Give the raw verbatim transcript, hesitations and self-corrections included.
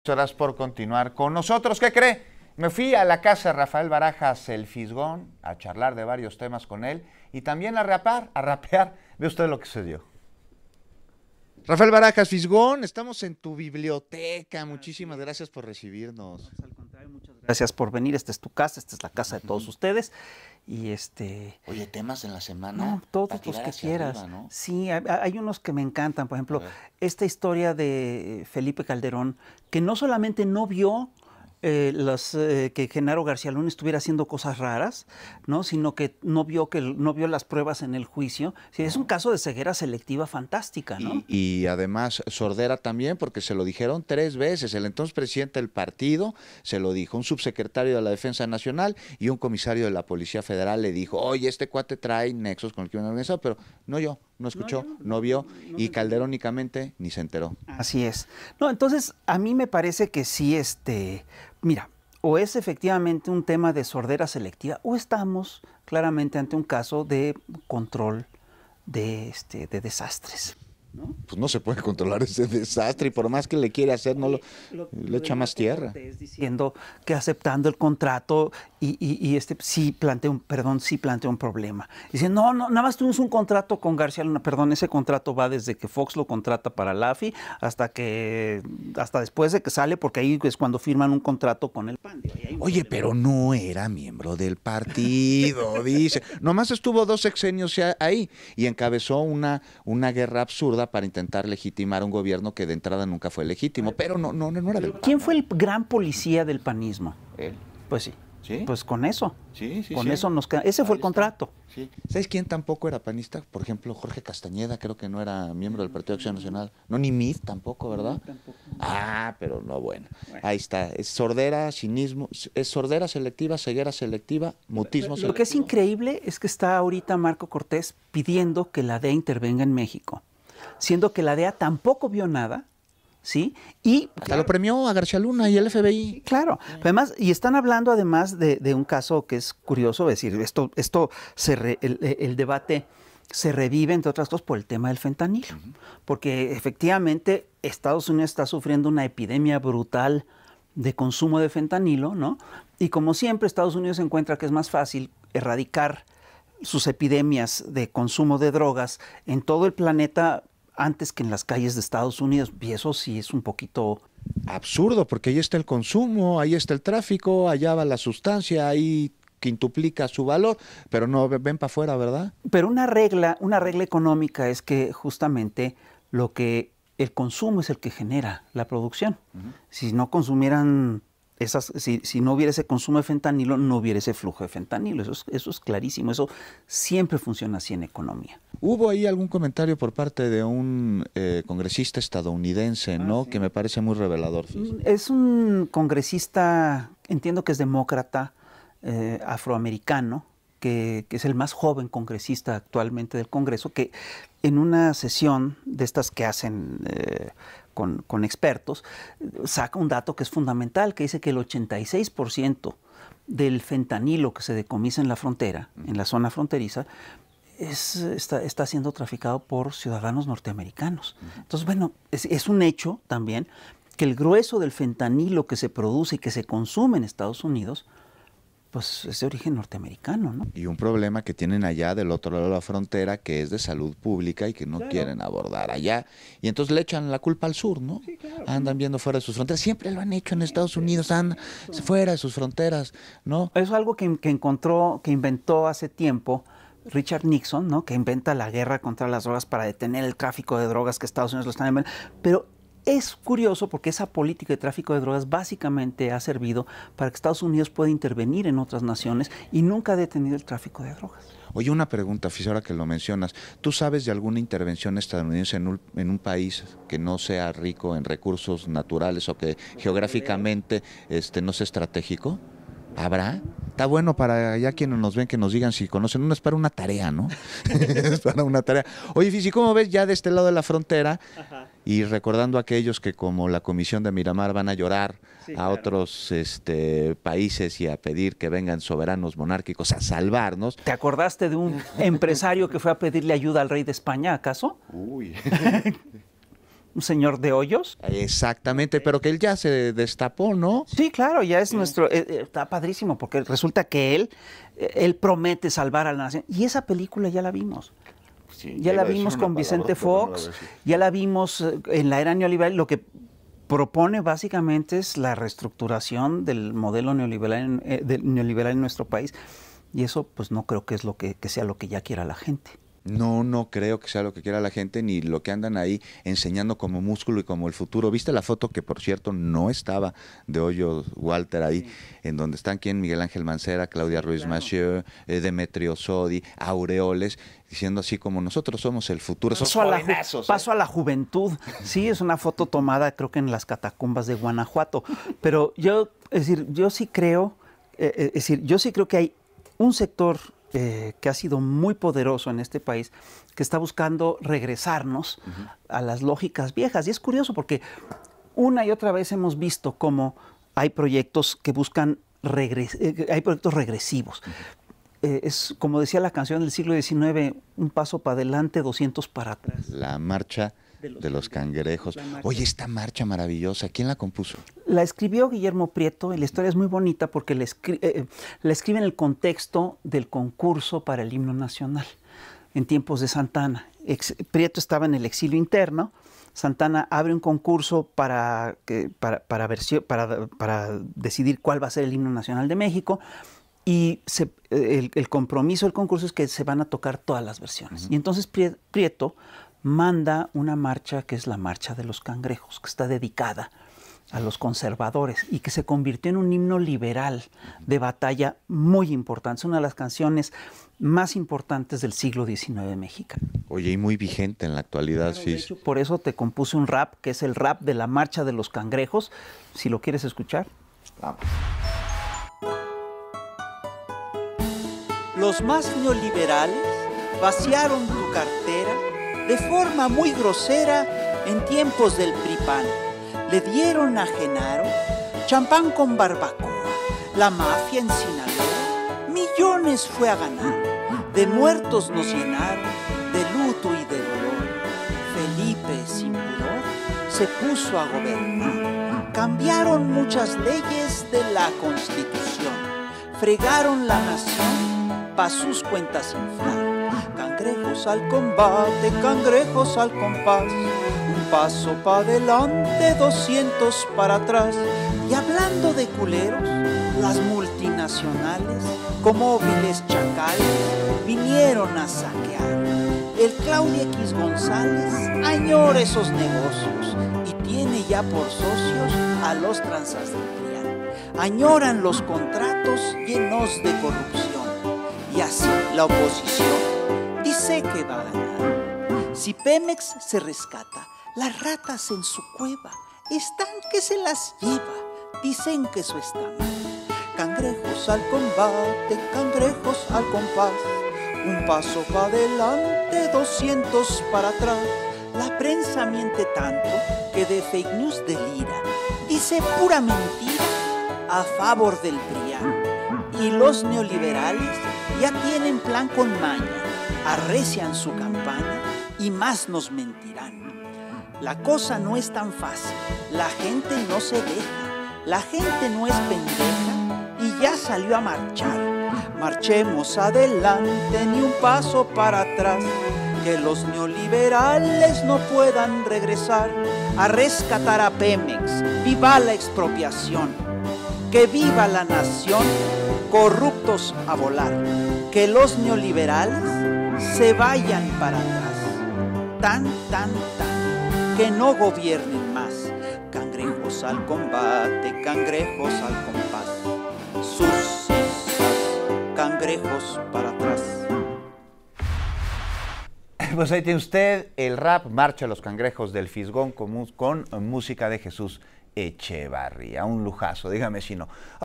Horas por continuar con nosotros. ¿Qué cree? Me fui a la casa de Rafael Barajas, el Fisgón, a charlar de varios temas con él y también a rapear, a rapear. Ve usted lo que se dio. Rafael Barajas, Fisgón, estamos en tu biblioteca. Muchísimas gracias por recibirnos. Al contrario, muchas gracias por venir. Esta es tu casa, esta es la casa de todos ustedes. Y este... Oye, temas en la semana. No, todos los que quieras. Arriba, ¿no? Sí, hay, hay unos que me encantan. Por ejemplo, esta historia de Felipe Calderón, que no solamente no vio eh, los, eh, que Genaro García Luna estuviera haciendo cosas raras, ¿no? Sino que no vio, que no vio las pruebas en el juicio. Sí, es un caso de ceguera selectiva fantástica, ¿no? Y, y además sordera también, porque se lo dijeron tres veces. El entonces presidente del partido se lo dijo, un subsecretario de la Defensa Nacional y un comisario de la Policía Federal le dijo, oye, este cuate trae nexos con el crimen organizado, pero no yo, no escuchó, no, yo, no vio, no, no y Calderón únicamente ni se enteró. Así es. No, entonces a mí me parece que sí, este, mira, o es efectivamente un tema de sordera selectiva o estamos claramente ante un caso de control de, este, de desastres, ¿no? Pues no se puede controlar ese desastre y por más que le quiere hacer, no lo, lo, le lo echa más tierra. Diciendo que aceptando el contrato y, y, y este sí plantea un, perdón, sí plantea un problema. Dice, no, no, nada más tuvimos un contrato con García Luna, perdón, ese contrato va desde que Fox lo contrata para la A F I hasta que, hasta después de que sale, porque ahí es cuando firman un contrato con el P A N. Oye, pero no era miembro del partido, dice. Nomás estuvo dos sexenios ahí y encabezó una, una guerra absurda para intentar legitimar un gobierno que de entrada nunca fue legítimo, pero no, no, no era del P A N. ¿Quién fue el gran policía del panismo? Él. Pues sí. ¿Sí? Pues con eso. Sí, sí, con sí. eso nos queda. Ese Ahí fue el está. contrato. Sí. ¿Sabes quién tampoco era panista? Por ejemplo, Jorge Castañeda, creo que no era miembro del Partido de Acción Nacional. No, ni M I F tampoco, ¿verdad? No, tampoco. Ah, pero no, bueno. bueno. Ahí está. Es sordera, cinismo, es sordera selectiva, ceguera selectiva, mutismo selectivo. Lo que es increíble es que está ahorita Marco Cortés pidiendo que la D E A intervenga en México, siendo que la D E A tampoco vio nada. ¿Sí? Y hasta claro, lo premió a García Luna y el F B I. Claro, sí. Además, y están hablando además de, de un caso que es curioso, es decir, esto, esto se re, el, el debate se revive, entre otras cosas, por el tema del fentanilo, uh-huh. Porque efectivamente Estados Unidos está sufriendo una epidemia brutal de consumo de fentanilo, ¿no? Y como siempre, Estados Unidos encuentra que es más fácil erradicar sus epidemias de consumo de drogas en todo el planeta antes que en las calles de Estados Unidos, y eso sí es un poquito absurdo, porque ahí está el consumo, ahí está el tráfico, allá va la sustancia, ahí quintuplica su valor, pero no ven para afuera, ¿verdad? Pero una regla, una regla económica es que justamente lo que el consumo es el que genera la producción. Uh-huh. Si no consumieran esas, si, si no hubiera ese consumo de fentanilo, no hubiera ese flujo de fentanilo. Eso es, eso es clarísimo. Eso siempre funciona así en economía. Hubo ahí algún comentario por parte de un eh, congresista estadounidense, ¿no? Ah, sí. Que me parece muy revelador. Fíjate. Es un congresista, entiendo que es demócrata, eh, afroamericano, que, que es el más joven congresista actualmente del Congreso, que en una sesión de estas que hacen eh, con, con expertos, saca un dato que es fundamental, que dice que el ochenta y seis por ciento del fentanilo que se decomisa en la frontera, uh-huh. en la zona fronteriza, Es, está, está siendo traficado por ciudadanos norteamericanos. Entonces, bueno, es, es un hecho también que el grueso del fentanilo que se produce y que se consume en Estados Unidos, pues es de origen norteamericano, ¿no? Y un problema que tienen allá del otro lado de la frontera, que es de salud pública y que no claro. quieren abordar allá. Y entonces le echan la culpa al sur, ¿no? Sí, claro. Andan viendo fuera de sus fronteras. Siempre lo han hecho en Estados Unidos, andan fuera de sus fronteras, ¿no? Eso es algo que, que encontró, que inventó hace tiempo Richard Nixon, ¿no? Que inventa la guerra contra las drogas para detener el tráfico de drogas que Estados Unidos lo están inventando. Pero es curioso porque esa política de tráfico de drogas básicamente ha servido para que Estados Unidos pueda intervenir en otras naciones y nunca ha detenido el tráfico de drogas. Oye, una pregunta, Fis, ahora que lo mencionas. ¿Tú sabes de alguna intervención estadounidense en un, en un país que no sea rico en recursos naturales o que geográficamente este, no sea estratégico? ¿Habrá? Está bueno para ya quienes nos ven que nos digan si conocen. Uno es para una tarea, ¿no? Es para una tarea. Oye, Fisi, ¿cómo ves ya de este lado de la frontera? Ajá. Y recordando a aquellos que como la Comisión de Miramar van a llorar sí, a claro. otros este, países y a pedir que vengan soberanos monárquicos a salvarnos. ¿Te acordaste de un empresario que fue a pedirle ayuda al rey de España, acaso? Uy. un señor de hoyos. Exactamente, pero que él ya se destapó, ¿no? Sí, claro, ya es nuestro, eh, eh, está padrísimo, porque resulta que él, eh, él promete salvar a la nación. Y esa película ya la vimos. Sí, ya la iba a decir vimos una con Vicente palabra, pero no la Fox, voy a decir. ya la vimos eh, en la era neoliberal. Lo que propone básicamente es la reestructuración del modelo neoliberal en, eh, del neoliberal en nuestro país. Y eso, pues no creo que es lo que, que sea lo que ya quiera la gente. No, no creo que sea lo que quiera la gente, ni lo que andan ahí enseñando como músculo y como el futuro. ¿Viste la foto que, por cierto, no estaba de Hoyo Walter ahí, sí, en donde están quién? Miguel Ángel Mancera, Claudia Ruiz claro. Massieu, eh, Demetrio Sodi, Aureoles, diciendo así como nosotros somos el futuro. Paso, a la, paso a la juventud. Sí, es una foto tomada creo que en las catacumbas de Guanajuato. Pero yo, es decir, yo sí creo, eh, es decir, yo sí creo que hay un sector Eh, que ha sido muy poderoso en este país, que está buscando regresarnos uh-huh. a las lógicas viejas. Y es curioso porque una y otra vez hemos visto cómo hay proyectos que buscan, regres eh, hay proyectos regresivos. Uh-huh. eh, es como decía la canción del siglo diecinueve, un paso para adelante, doscientos para atrás. La marcha de los, de los cangrejos. Oye, esta marcha maravillosa, ¿quién la compuso? La escribió Guillermo Prieto y la historia es muy bonita porque la, escri eh, la escribe en el contexto del concurso para el himno nacional en tiempos de Santana. Ex Prieto estaba en el exilio interno, Santana abre un concurso para, que, para, para, para, para decidir cuál va a ser el himno nacional de México y se, el, el compromiso del concurso es que se van a tocar todas las versiones. Uh-huh. Y entonces Prieto manda una marcha que es la Marcha de los Cangrejos, que está dedicada a los conservadores y que se convirtió en un himno liberal de batalla muy importante. Es una de las canciones más importantes del siglo diecinueve mexicano. Oye, y muy vigente en la actualidad. Claro, sí. De hecho, por eso te compuse un rap, que es el rap de la Marcha de los Cangrejos, si lo quieres escuchar. Vamos. Los más neoliberales vaciaron tu cartera de forma muy grosera en tiempos del P R I P A N. Le dieron a Genaro champán con barbacoa. La mafia en Sinaloa millones fue a ganar. De muertos nos llenaron, de luto y de dolor. Felipe, sin pudor, se puso a gobernar. Cambiaron muchas leyes de la Constitución. Fregaron la nación pa' sus cuentas inflar. Cangrejos al combate, cangrejos al compás. Un paso para adelante, doscientos para atrás. Y hablando de culeros, las multinacionales, como móviles chacales, vinieron a saquear. El Claudia X González añora esos negocios y tiene ya por socios a los transas del P R I A N. Añoran los contratos llenos de corrupción. Y así la oposición dice que va a ganar. Si Pemex se rescata, las ratas en su cueva están que se las lleva. Dicen que eso está mal. Cangrejos al combate, cangrejos al compás. Un paso para adelante, doscientos para atrás. La prensa miente tanto que de fake news delira. Dice pura mentira a favor del P R I A N. Y los neoliberales ya tienen plan con maña. Arrecian su campaña y más nos mentirán. La cosa no es tan fácil, la gente no se deja, la gente no es pendeja y ya salió a marchar. Marchemos adelante, ni un paso para atrás, que los neoliberales no puedan regresar a rescatar a Pemex. Viva la expropiación, que viva la nación, corruptos a volar, que los neoliberales se vayan para atrás, tan, tan, tan, que no gobiernen más. Cangrejos al combate, cangrejos al compás, sus cisas, cangrejos para atrás. Pues ahí tiene usted el rap Marcha a los Cangrejos del Fisgón con, con música de Jesús Echevarría. Un lujazo, dígame si no.